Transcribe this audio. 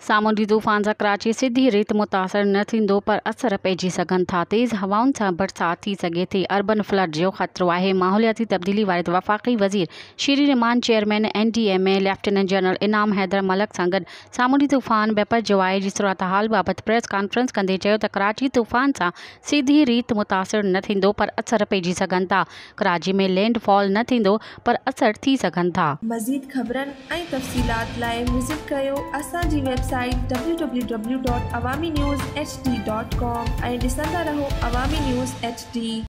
सामुंडी तूफ़ान सां कराची सिधी रीत मुतासिर न थींदो पर असर पइजी सघनि था। तेज़ हवाउनि सां बरसात थी सघे थी। अर्बन फ्लड जो ख़तरो आहे। माहौलियाती तब्दीली वारे वफ़ाक़ी वज़ीर Sherry Rehman, chairman NDMA lieutenant general Inam Haider मलक सां गॾु सामुंडी तूफ़ान बेपरजवाई जी सूरतहाल बाबति प्रेस कॉन्फ्रेंस कंदे चयो त कराची तूफ़ान सां सीधी रीत मुतासिर न थींदो पर असर पइजी सघनि था। कराची में लैंडफॉल न थींदो पर असर थी सघनि था। मज़ीद ख़बरनि ऐं तफ़सीलात लाइ विज़िट कयो असांजी वेबसाइट www.awamiNewsHD.com ऐं ॾिसंदा रहो अवामी न्यूज़ HD।